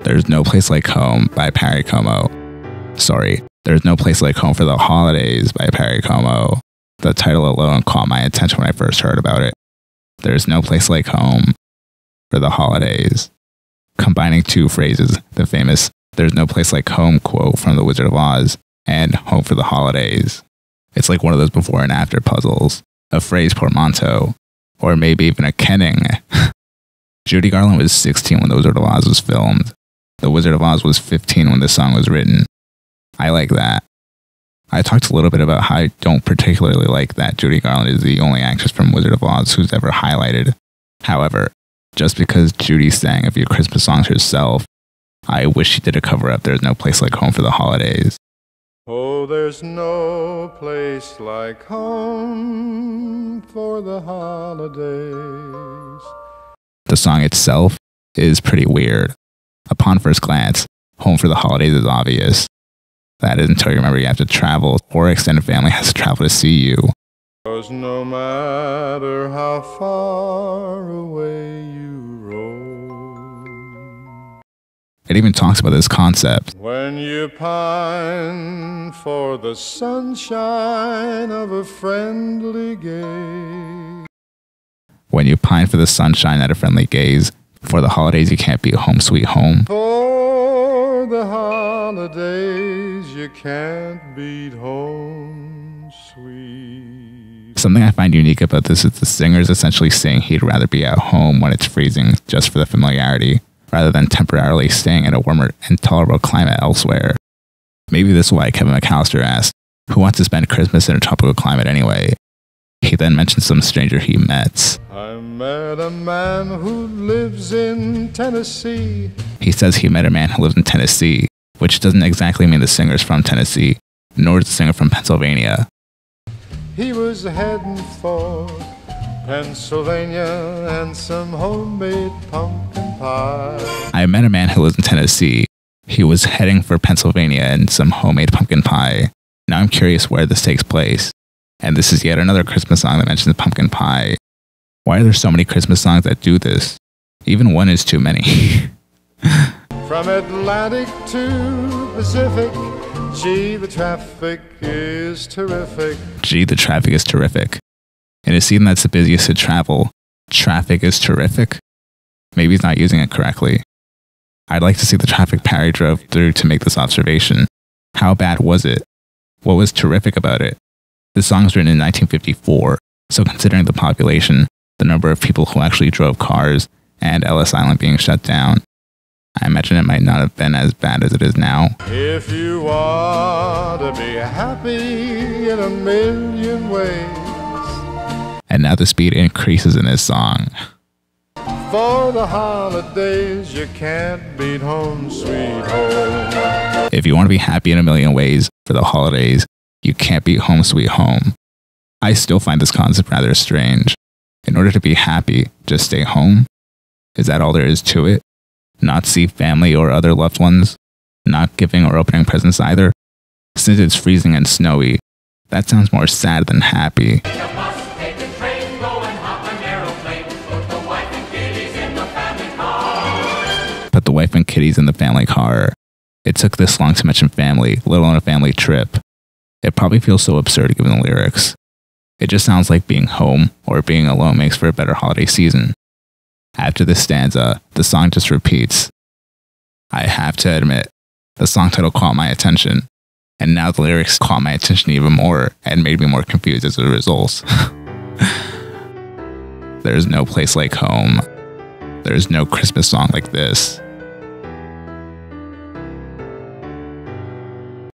There's No Place Like Home by Perry Como. Sorry, There's No Place Like Home for the Holidays by Perry Como. The title alone caught my attention when I first heard about it. There's no place like home for the holidays. Combining two phrases, the famous "There's no place like home" quote from The Wizard of Oz and "home for the holidays." It's like one of those before and after puzzles, a phrase portmanteau, or maybe even a kenning. Judy Garland was 16 when The Wizard of Oz was filmed. The Wizard of Oz was 15 when this song was written. I like that. I talked a little bit about how I don't particularly like that Judy Garland is the only actress from Wizard of Oz who's ever highlighted. However, just because Judy sang a few Christmas songs herself, I wish she did a cover up There's No Place Like Home for the Holidays. Oh, there's no place like home for the holidays. The song itself is pretty weird. Upon first glance, home for the holidays is obvious. That is until you remember you have to travel, or extended family has to travel to see you. 'Cause no matter how far away you roam, It even talks about this concept. when you pine for the sunshine of a friendly gaze, When you pine for the sunshine at a friendly gaze, for the holidays you can't be home sweet home. for the holidays you can't beat home sweet. Something I find unique about this is the singer is essentially saying he'd rather be at home when it's freezing just for the familiarity, rather than temporarily staying in a warmer and tolerable climate elsewhere. Maybe this is why Kevin McAllister asked, who wants to spend Christmas in a tropical climate anyway? He then mentions some stranger he met. I met a man who lives in Tennessee. He says he met a man who lives in Tennessee, which doesn't exactly mean the singer's from Tennessee, nor is the singer from Pennsylvania. He was heading for Pennsylvania and some homemade pumpkin pie. I met a man who lives in Tennessee. He was heading for Pennsylvania and some homemade pumpkin pie. Now I'm curious where this takes place. And this is yet another Christmas song that mentions pumpkin pie. Why are there so many Christmas songs that do this? Even one is too many. From Atlantic to Pacific, gee, the traffic is terrific. Gee, the traffic is terrific. In a season that's the busiest to travel, traffic is terrific? Maybe he's not using it correctly. I'd like to see the traffic Perry drove through to make this observation. How bad was it? What was terrific about it? This song was written in 1954, so considering the population, the number of people who actually drove cars, and Ellis Island being shut down, I imagine it might not have been as bad as it is now. If you want to be happy in a million ways, And now the speed increases in this song. for the holidays you can't beat home sweet home. If you want to be happy in a million ways for the holidays, you can't beat home sweet home. I still find this concept rather strange. In order to be happy, just stay home? Is that all there is to it? Not see family or other loved ones? Not giving or opening presents either? Since it's freezing and snowy, that sounds more sad than happy. Put the wife and kiddies in the family car. It took this long to mention family, let alone a family trip. It probably feels so absurd given the lyrics. It just sounds like being home or being alone makes for a better holiday season. After this stanza, the song just repeats. I have to admit, the song title caught my attention, and now the lyrics caught my attention even more and made me more confused as a result. There's no place like home. There's no Christmas song like this.